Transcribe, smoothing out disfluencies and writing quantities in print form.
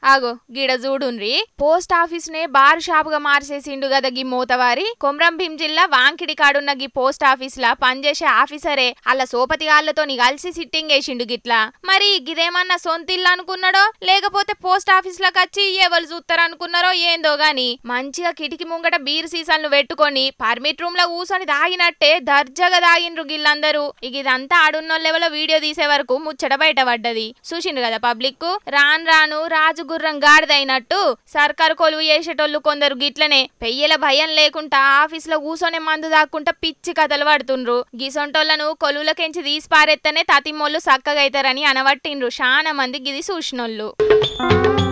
ఆగో గిడ చూడుండ్రి పోస్ట్ ఆఫీస్ నే బార్ షాప్ గా మార్చేసిండు గద గీ మోతవారి కొమ్రంభీం జిల్లా వాంకిడి కాడున్న గీ పోస్ట్ ఆఫీస్ లా పనిచేసే ఆఫీసరే అలా సోపతి గాళ్లతోని కలిసి సిట్టింగ్ వేసిండు గిట్లా మరి గిదేమన్నా సొంతిల్లు అనుకున్నాడో లేకపోతే పోస్ట్ ఆఫీస్ లకు వచ్చి ఎవరు చూస్తారు అనుకున్నారో ఏందో గాని మంచిగా కిటికీ ముంగట బీర్ సీసాలను పెట్టుకొని పర్మిట్ రూమ్ లో కూసొని దాగినట్టే దర్జాగా దాగిండ్రు గిల్లందరూ ఇదంతా ఆడున్నోళ్ళెవలో వీడియో తీసే వరకు ముచ్చట బయటపడ్డది చూసిండ్రు కదా పబ్లిక్ రాను రాజుగుర్రం గాడిదైనట్టు సర్కారు కొలువు చేసేటోళ్ళు కొందరు గిట్లనే పెయ్యల భయం లేకుండా ఆఫీస్ లో కూసోనే మందు దాక్కుంటా పిచ్చి కథలు పడుతుండ్రు గిసొంటోళ్లను కొలువులకెంచి తీసి పారెత్తనే తతిమోళ్ళు సక్కగైతారని అనవట్టిండ్రు చాలా మంది గిది చూసినోళ్ళు